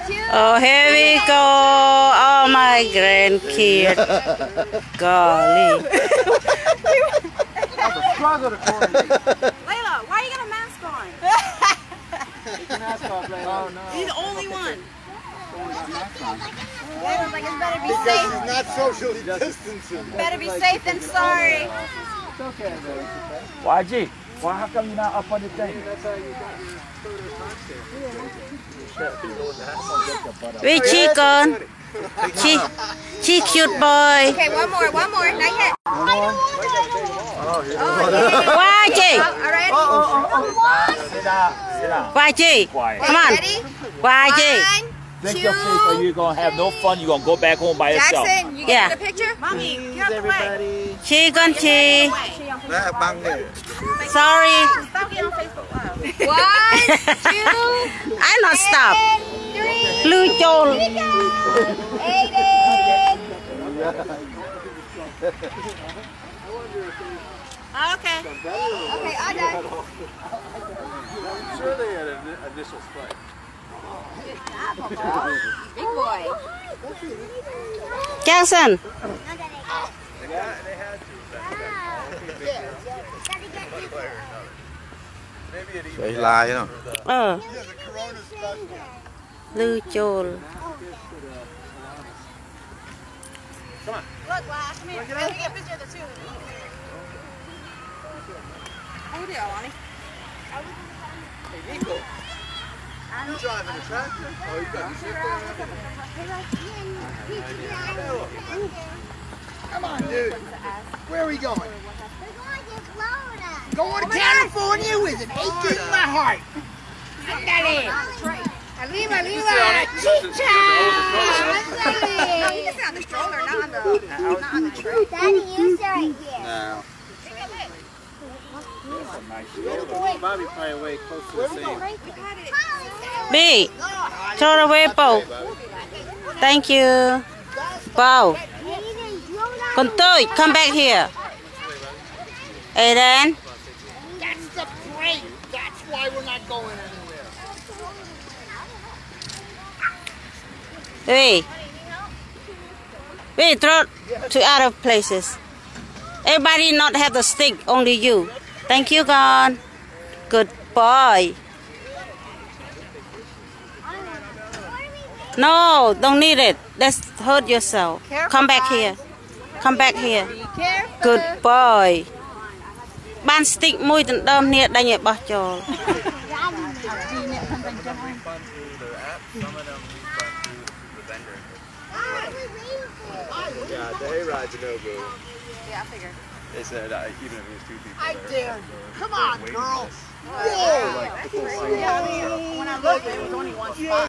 Oh, here we go. Oh, my grandkid. Golly. That's a struggle to coordinate. Layla, why are you got a mask on? Take your mask off, Layla. Oh, no. You're the only one. Layla's like, it better be Because safe. he's not socially distancing. Better be safe than sorry. It's okay, man. YG, why how come you're not up on the thing? That's how you got your photo timestamp. Wait, chicken. Chi cute boy. Okay, one more, not yet. YG. All right. Sit down, sit down. YG. Quiet. Come on. Ready? YG. One, Drink your cake or you're going to have no fun. You're going to go back home by yourself. Jackson, you Yeah. get the picture? Mommy, Please, get out the way. everybody. Chicken chi. Nah, bang there. Sorry. Stop getting on Facebook Live. 1, 2, I not stop. 3. Blue Joel. Aiden. Okay. Okay, I'm done. I'm sure they had an initial spike. Big boy. Jackson. They had to. Maybe it even. They lie, you know. Oh. Blue Joel. Come on. Look, Lash, come here. Let me get a picture of the two. How you doing, Lonnie? Hey, Nico. You driving a tractor? Oh, you got Come on, dude. Where are we going? We're going to Florida. Going to California with an ache in my heart. Ándale. Arriba, arriba. No, you can sit on the stroller, not on the tray. Daddy, you sit right here. No. Bobby probably way close to the same. B. Throw away bowl. Thank you. Bowl. Con tôi, come back here. Aiden. That's the break. That's why we're not going anywhere. We throw to other places. Everybody not have the stick, only you. Thank you, God. Good boy. No, don't need it. Let's hurt yourself. Come back here. Come back here. Good boy. Ban stick មួយដណ្ដើមគ្នាដេញឲ្យបោះចូល Yeah, the A-Ride's a no-go. Yeah, I figured. They said even if it was 2 people. I dare you. Come on, girl. Yeah, I mean, when I looked, it was only one spot.